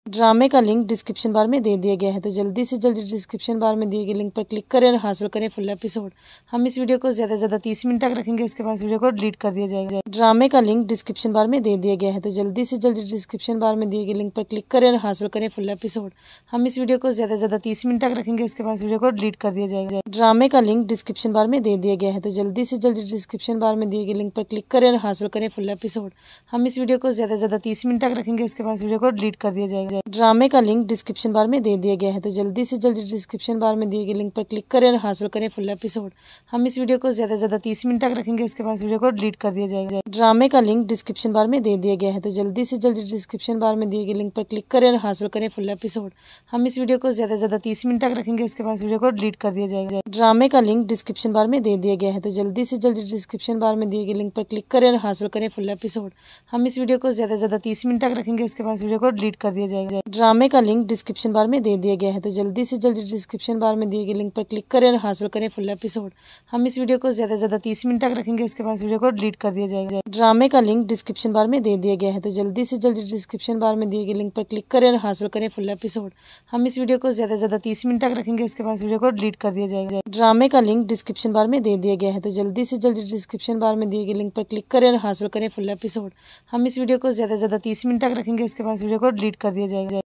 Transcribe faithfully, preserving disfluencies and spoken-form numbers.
ड्रामे का link description बार में दे दिया गया है, तो जल्दी से जल्दी डिस्क्रिप्शन बार में दिए गए लिंक पर क्लिक करें और हासिल करें फुल एपिसोड। हम इस वीडियो को ज़्यादा से ज़्यादा तीस मिनट तक रखेंगे, उसके बाद वीडियो को डिलीट कर दिया जाएगा। ड्रामे का लिंक डिस्क्रिप्शन बार में दे दिया गया है, तो जल्दी से जल्दी डिस्क्रिप्शन बार में दिए गए लिंक पर क्लिक करें और हासिल करें फुल एपिसोड। हम इस वीडियो को ज़्यादा से ज़्यादा तीस मिनट तक रखेंगे, उसके बाद वीडियो को डिलीट कर दिया जाएगा। ड्रामे का लिंक डिस्क्रिप्शन बार में दे दिया गया है, तो जल्दी से जल्दी डिस्क्रिप्शन बार में दिए गए लिंक पर क्लिक करें और हासिल करें फुल एपिसोड। हम इस वीडियो को ज़्यादा से ज़्यादा तीस मिनट तक रखेंगे, उसके बाद वीडियो को डिलीट कर दिया जाएगा। ड्रामे का लिंक डिस्क्रिप्शन बार में दे दिया गया है, तो जल्दी से जल्दी डिस्क्रिप्शन बार में दिए गए लिंक पर क्लिक करें और हासिल करें फुल एपिसोड। हम इस वीडियो को ज़्यादा से ज़्यादा तीस मिनट तक रखेंगे, उसके बाद वीडियो को डिलीट कर दिया जाएगा। ड्रामे का लिंक डिस्क्रिप्शन बार में दे दिया गया है, तो जल्दी से जल्दी डिस्क्रिप्शन बार में दिए गए लिंक पर क्लिक करें और हासिल करें फुल एपिसोड। हम इस वीडियो को ज़्यादा से ज़्यादा तीस मिनट तक रखेंगे, उसके बाद वीडियो को डिलीट कर दिया जाएगा। ड्रामे का लिंक डिस्क्रिप्शन बार में दे दिया गया है, तो जल्दी से जल्दी डिस्क्रिप्शन बार में दिए गए लिंक पर क्लिक करें और हासिल करें फुल एपिसोड। हम इस वीडियो को ज़्यादा से ज़्यादा तीस मिनट तक रखेंगे, उसके बाद वीडियो को डिलीट कर दिया जाएगा। ड्रामे का लिंक डिस्क्रिप्शन बार में दे दिया गया है, तो जल्दी से जल्दी डिस्क्रिप्शन बार में दिए गए लिंक पर क्लिक करें और हासिल करें फुल एपिसोड। हम इस वीडियो को ज़्यादा से ज़्यादा तीस मिनट तक रखेंगे, उसके बाद वीडियो को डिलीट कर दिया जाएगा। ड्रामे का लिंक डिस्क्रिप्शन बार में दे दिया गया है, तो जल्दी से जल्दी डिस्क्रिप्शन बार में दिए गए लिंक पर क्लिक करें और हासिल करें फुल एपिसोड। हम इस वीडियो को ज़्यादा से ज़्यादा तीस मिनट तक रखेंगे, उसके बाद वीडियो को डिलीट कर दिया जाएगा। ड्रामे का लिंक डिस्क्रिप्शन बार में दे दिया गया है, तो जल्दी से जल्दी डिस्क्रिप्शन बार में दिए गए लिंक पर क्लिक करें और हासिल करें फुल एपिसोड। हम इस वीडियो को ज़्यादा से ज़्यादा तीस मिनट तक रखेंगे, उसके बाद वीडियो को डिलीट कर दिया जाएगा।